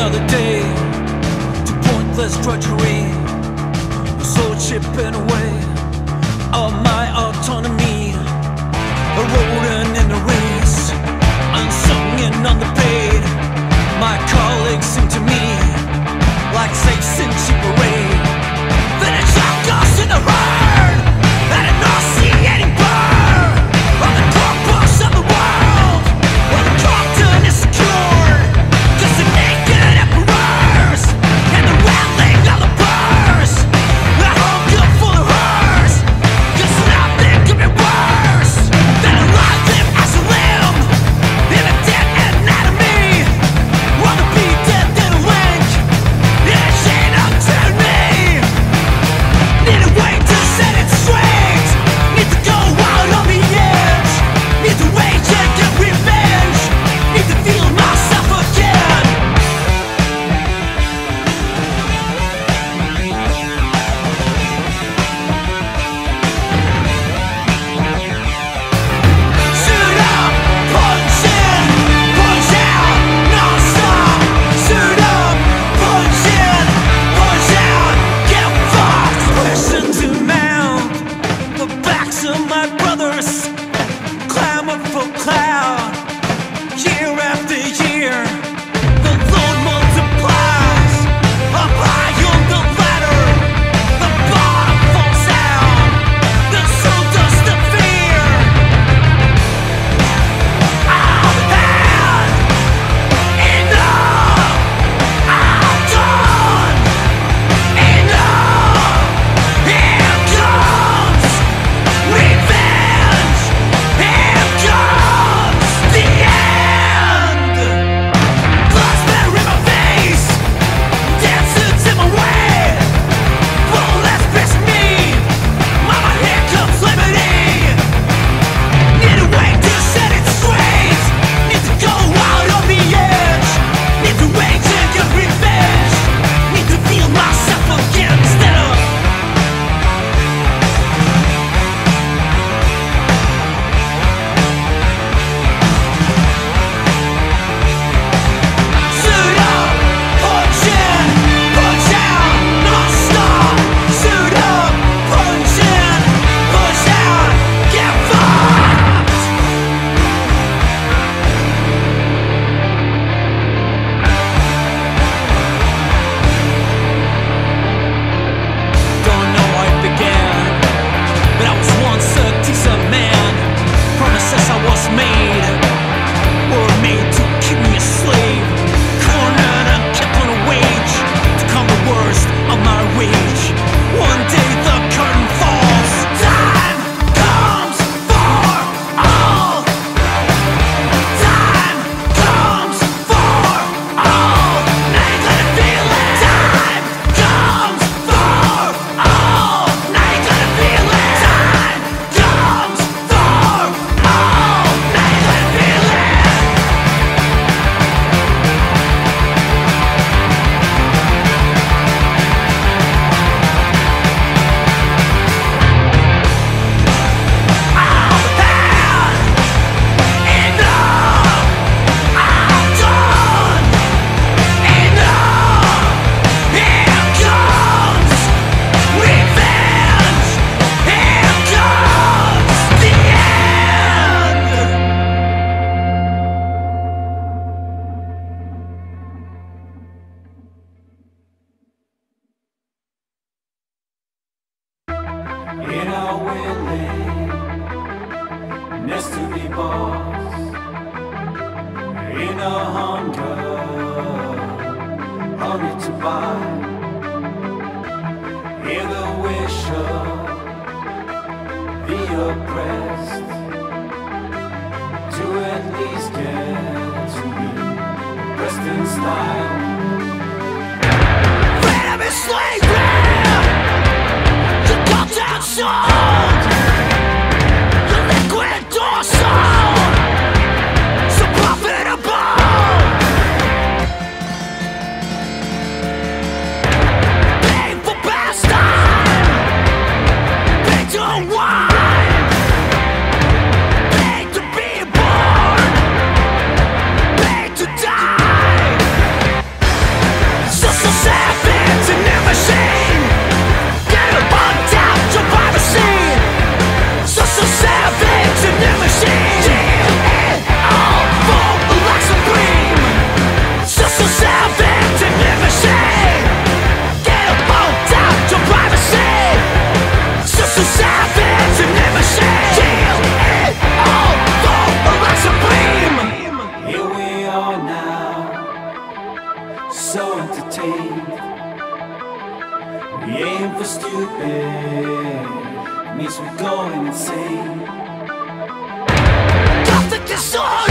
another day to pointless drudgery, soul chipping away of my autonomy, eroding in the race, unsung and underpaid. My colleagues seem to me like saints in cheap parade. Then it shocked us in the herd, and a nauseating burn on the corpus of the world, where the content is secured, just the naked emperors and the rattling of the purse. The hunger for the hearse, 'cause nothing could be worse than a live limb as a limb in a dead anatomy. Rather be dead than a link in a chain of tyranny. Need a way to set it straight, need to go out on the edge, need to rage and get revenge, need to feel myself again. Suit up, punch in, punch out, non-stop. Suit up, punch in, punch out, get fucked. Listen to mount the backs of my brothers, clamor for cloud. Year after year, the load multiplies. Up high on the ladder, the bottom falls out. The soul does the fear. I've had enough. I've done enough. Here comes revenge. Here comes the end. Blood splatter in my face, dancing in my way. Well, that's pissed me. Mama, here comes liberty. Need a way to set it straight, need to go out on the edge, need to rage and get revenge, need to feel myself again instead of suit up, punch in, punch out, non-stop. Suit up, punch in, punch out, get fucked. Don't know how it began, but I was once a decent man. Promises I was made were made to keep me a slave, cornered and kept on a wage to calm the worst of my rage. One day the curtain falls, time comes for all. Time comes for all. Now you gotta feel it. Time comes for all. Now you gotta feel it. Time comes for all. Now you gotta feel it. I've had enough. I've done enough. Here comes revenge. Here comes the end. In our willingness to be boss, in our hunger, hungry to buy, hear the wish of the oppressed, to at least get to be pressed in style. Freedom is slavery. The culture sold. The liquid dorsal. So profitable. Painful pastime. Paid to unwind. Paid to be born. Paid to die. means we're going insane. Gothic disorder.